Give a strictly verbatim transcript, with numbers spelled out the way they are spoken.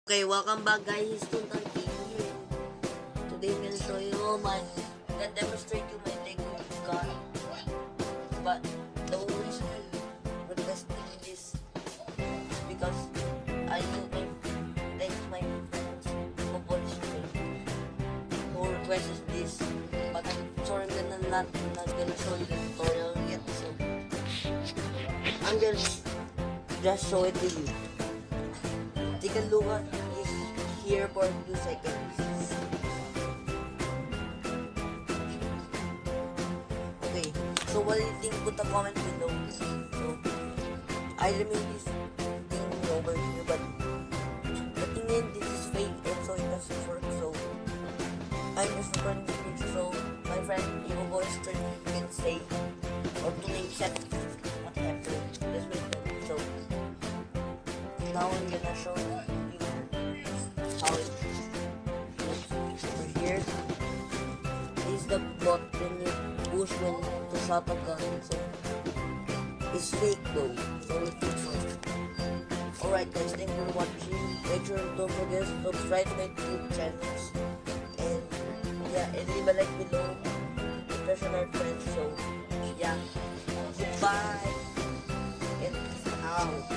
Okay, welcome back guys to Tanti. Today I'm gonna show you my, I'm gonna demonstrate you my Lego car. But the reason I'm requesting this is because I know my, like my friends who polish me who requested this. But I'm sorry I'm gonna not, I'm not gonna show you the tutorial yet. So I'm gonna just show it to you. Take a look at this here for a few seconds. Okay, so what do you think? Put a comment below. So, I made this thing over here, but the thing is, this is fake and so it doesn't work. So, I'm just recording this picture so my friend Evo Boy Street can say or to name set what happened. Let's wait. So, now I'm gonna show you how it looks over here. This is the button you push when to shot a gun. So it's fake though, so it looks like. Alright guys, thank you for watching. Make sure don't forget to subscribe to my YouTube channels. And yeah, and leave a like below. Press on our friends. So yeah, goodbye and peace out.